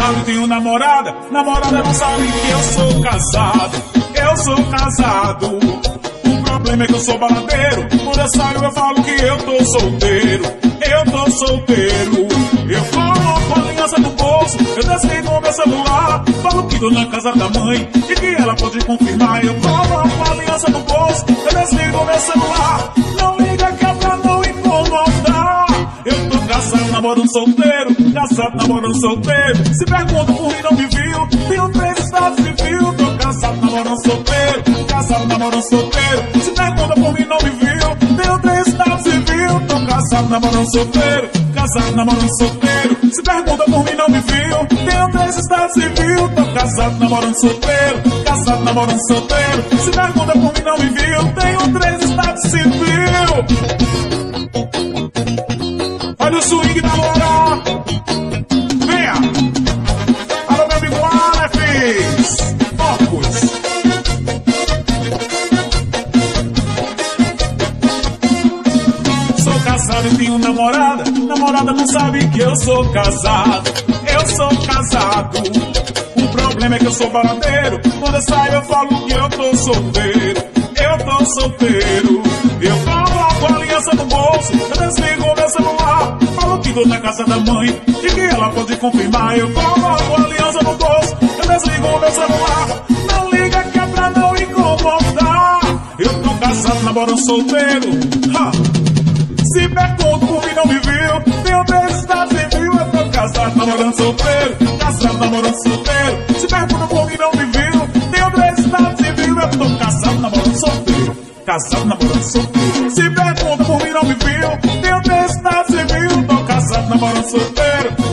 casado e tenho namorada. Namorada não sabe que eu sou casado. Eu sou casado. O problema é que eu sou baladeiro. Quando eu saio eu falo que eu tô solteiro. Eu tô solteiro. Eu coloco a aliança no bolso, eu desligo o meu celular, falo que tô na casa da mãe e que ela pode confirmar. Eu coloco a aliança no bolso, eu desligo o meu celular. Não liga que é pra não incomodar. Eu tô casado, namorando solteiro. Casado, namorando solteiro. Se pergunta por mim, não me viu. Tenho 3 estados civil. Tô casado, namorando solteiro. Casado, namorando solteiro. Se pergunta por mim, não me viu. Tenho 3 estados civil. Tô casado, namorando solteiro. Casado, namorando solteiro. Se pergunta por mim, não me viu. Tenho 3 estados civil. Tô casado, namorando solteiro. Casado, namorando solteiro. Se pergunta por mim, não me viu. Tenho 3 estados civil. Olha o swing da Loura. Venha. Alô, meu amigo Aleph. Focus. Sou casado e tenho namorada. Namorada não sabe que eu sou casado. Eu sou casado. O problema é que eu sou baladeiro. Quando eu saio eu falo que eu tô solteiro. Eu tô solteiro. Eu coloco a aliança no bolso, eu desligo o meu celular, falo que tô na casa da mãe e que ela pode confirmar. Eu coloco a aliança no bolso, eu desligo o meu celular. Não liga que é pra não incomodar. Eu tô casado, namorando solteiro. Ha! Se pergunto por mim, não me viu. Tenho 3 estados civil. Eu tô casado, namorando solteiro. Casado, namorando solteiro. Se pergunta por mim, não me viu. Tenho 3 estados civil. Eu tô casado, namorando solteiro. Casado, namorando solteiro. Se pergunta por mim, não me viu. Tenho 3 estados civil. Tô casado, namorando solteiro.